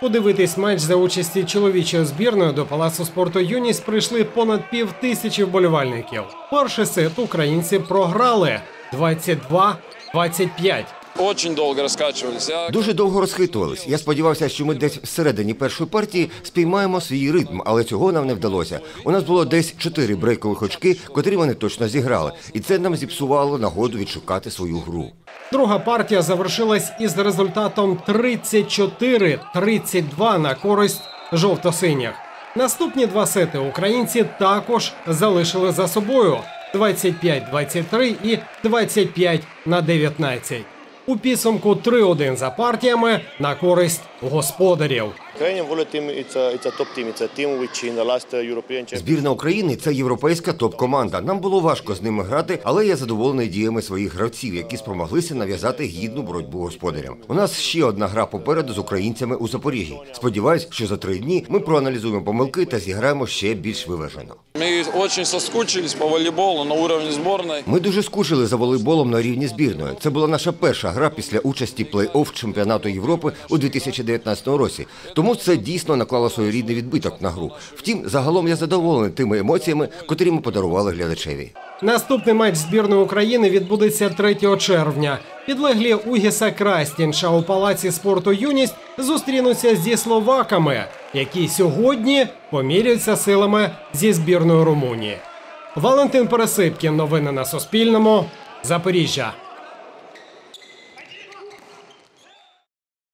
Подивитись матч за участі чоловічої збірної до Палацу спорту «Юність» прийшли понад 5000 вболівальників. Перший сет українці програли 22-25. Очень довго розкачувалися. Дуже довго розхитувались. Я сподівався, що ми десь всередині першої партії спіймаємо свій ритм, але цього нам не вдалося. У нас було десь 4 брейкових очки, котрі вони точно зіграли. І це нам зіпсувало нагоду відшукати свою гру. Друга партія завершилась із результатом 34-32 на користь жовто-синіх. Наступні два сети українці також залишили за собою – 25-23 і 25-19. У підсумку 3-1 за партіями на користь господарів. Збірна України – це європейська топ-команда. Нам було важко з ними грати, але я задоволений діями своїх гравців, які спромоглися нав'язати гідну боротьбу господарям. У нас ще одна гра попереду з українцями у Запоріжжі. Сподіваюсь, що за 3 дні ми проаналізуємо помилки та зіграємо ще більш виважено. Ми дуже соскучились по волейболу на рівні збірної. Ми дуже скучили за волейболом на рівні збірної. Це була наша перша гра після участі плей-офф чемпіонату Європи у 2019 році. Тому це дійсно наклало своєрідний відбиток на гру. Втім, загалом я задоволений тими емоціями, котрі ми подарували глядачеві. Наступний матч збірної України відбудеться 3 червня. Підлеглі Угіса Крастінша у Палаці спорту «Юність» зустрінуться зі словаками, які сьогодні поміряються силами зі збірною Румунії. Валентин Пересипкін. Новини на Суспільному. Запоріжжя.